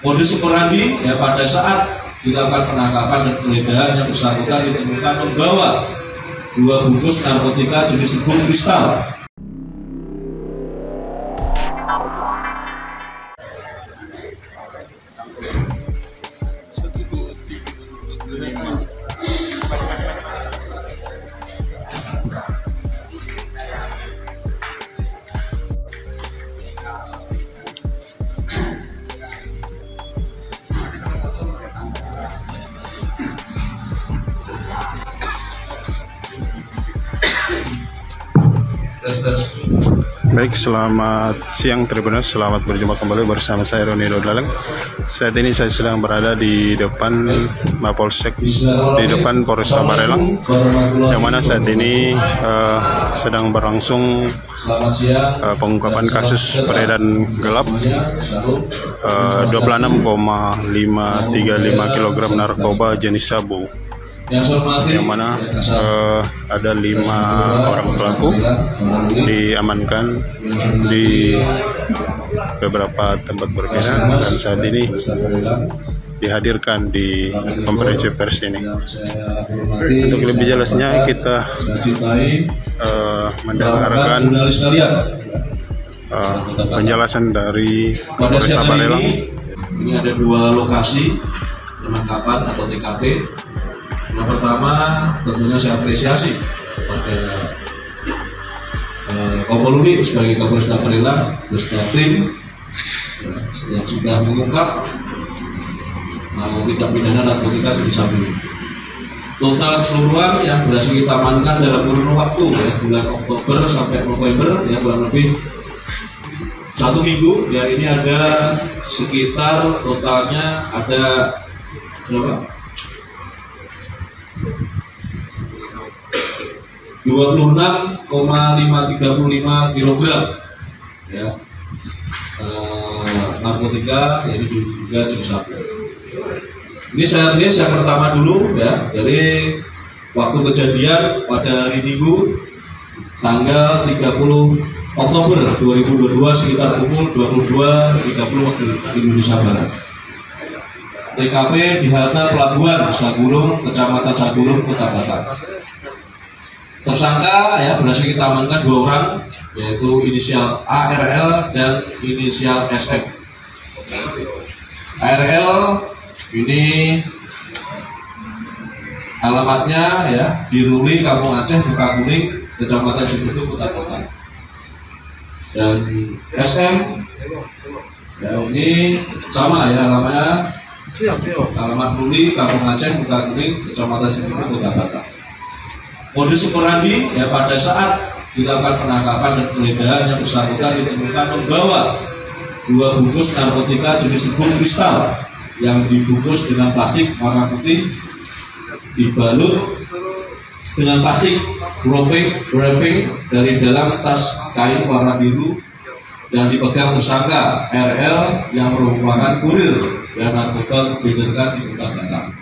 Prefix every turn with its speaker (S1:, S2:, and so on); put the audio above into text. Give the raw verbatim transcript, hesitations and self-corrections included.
S1: Modus operandi ya pada saat dilakukan penangkapan dan penggeledahan yang bersangkutan ditemukan membawa dua bungkus narkotika jenis sabu kristal.
S2: Baik, selamat siang Tribuners, selamat berjumpa kembali bersama saya Roni Dodlaleng. Saat ini saya sedang berada di depan Mapolsek, di depan Polresta Barelang, yang mana saat ini uh, sedang berlangsung uh, pengungkapan kasus peredaran gelap uh, dua puluh enam koma lima tiga lima kilogram narkoba jenis sabu, yang mana uh, ada lima orang pelaku diamankan di beberapa tempat berbeda dan saat ini dihadirkan di konferensi pers ini. Untuk lebih jelasnya kita uh, mendengarkan uh, penjelasan dari Polresta Barelang.
S1: Ini ada dua lokasi penangkapan atau T K P. Yang pertama tentunya saya apresiasi kepada eh, Kompoluni sebagai Kapolresta Barelang beserta tim ya, yang sudah mengungkap eh, tindak pidana narkotika jenis sabu. Total keseluruhan yang berhasil kita amankan dalam kurun waktu ya, bulan Oktober sampai November ya, kurang lebih satu minggu ya, ini ada sekitar totalnya ada berapa? dua puluh enam koma lima tiga lima kilogram ya, eh, narkotika, yaitu juga jenis sabu. Ini saya rilis yang pertama dulu ya, dari waktu kejadian pada hari Minggu tanggal tiga puluh Oktober dua ribu dua puluh dua sekitar pukul dua puluh dua tiga puluh waktu Indonesia Barat. T K P di halte pelabuhan Sagulung, Kecamatan Sagulung, Kota Batam. Tersangka ya berhasil kita amankan dua orang, yaitu inisial A R L dan inisial S M. A R L ini alamatnya ya di Ruli, Kampung Aceh, Bukakuning, Kecamatan Cibedu, Kota Batam. Dan S M ya ini sama ya, alamatnya alamat Ruli, Kampung Aceh, Bukakuning, Kecamatan Cibedu, Kota Batam. Modus operandi ya pada saat dilakukan penangkapan dan penggeledahan yang bersangkutan ditemukan membawa dua bungkus narkotika jenis sabu kristal yang dibungkus dengan plastik warna putih, dibalut dengan plastik wrapping, wrapping dari dalam tas kain warna biru, dan dipegang tersangka R L yang merupakan kurir yang narkoba beredarkan di Kota Batam.